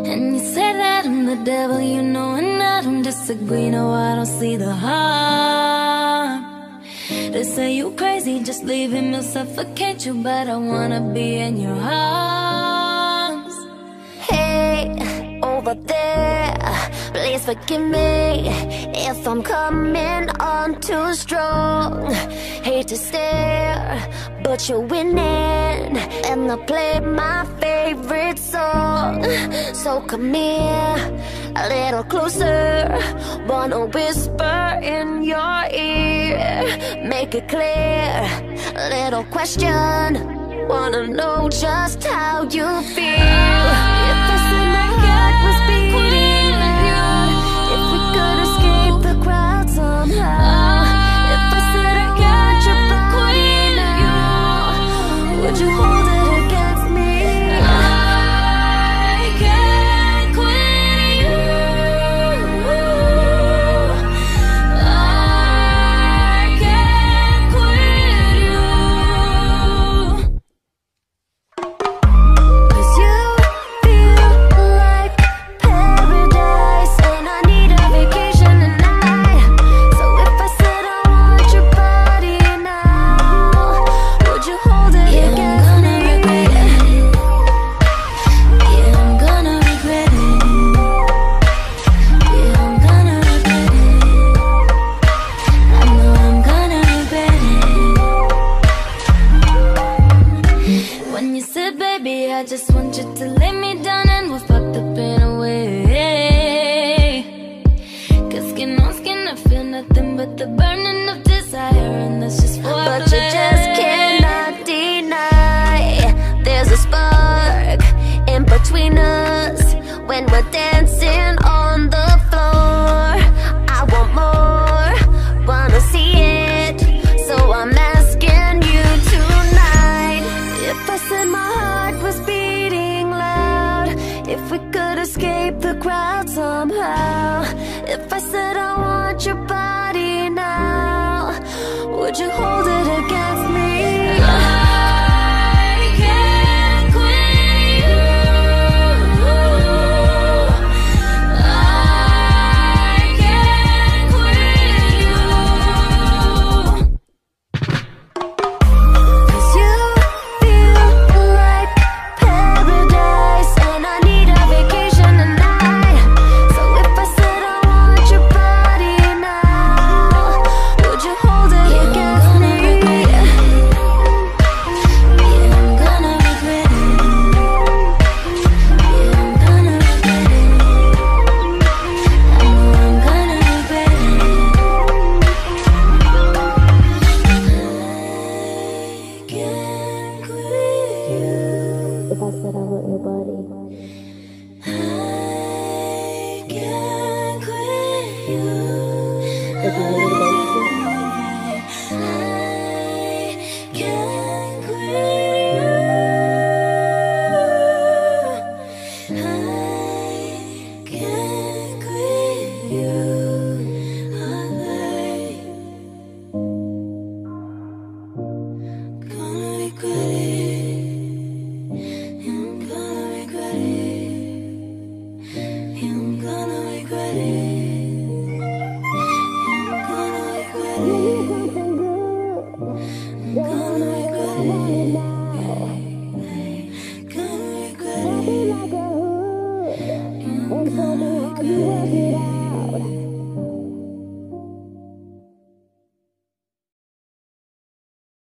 And you say that I'm the devil, you know, and I don't disagree. No, I don't see the harm. They say you crazy, just leave him, he'll suffocate you, but I wanna be in your arms. Hey, over there, please forgive me if I'm coming on too strong. Hate to stare, but you're winning, and I play my favorite song. So come here, a little closer, wanna whisper in your ear, make it clear, a little question, wanna know just how you feel. If I said my heart was beating loud, if we could escape the crowd somehow, if I said I got your body now, would you hold it against me? I can't quit you. I can't quit you. 'Cause you feel like paradise, and I need a vacation tonight. So if I said I want your body now, would you hold it Yeah, I'm against gonna me? regret it. Yeah, I'm gonna regret it. Yeah, I'm gonna regret it. I know I'm gonna regret it. When you said, baby, I just want you to lay me down and we'll fuck the pain away. 'Cause skin on skin, I feel nothing but the burning of desire, and that's just for But you just cannot deny there's a spark in between us when we're dancing on the floor. I want more, wanna see it, so I'm asking you tonight. If I said my heart was beating loud, if we could escape the crowd somehow, if I said I want your body now, would you hold